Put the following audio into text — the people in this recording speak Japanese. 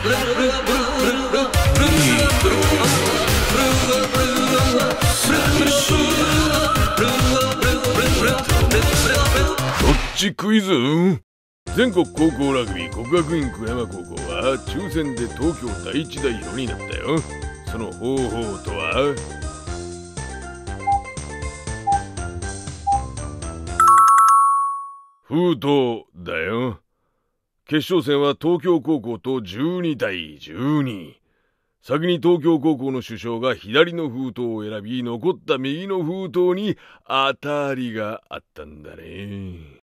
どっちクイズ？全国高校ラグビー国学院久山高校は抽選で東京第一代表になったよ。その方法とは？封筒だよ。決勝戦は東京高校と12対12。先に東京高校の主将が左の封筒を選び、残った右の封筒に当たりがあったんだね。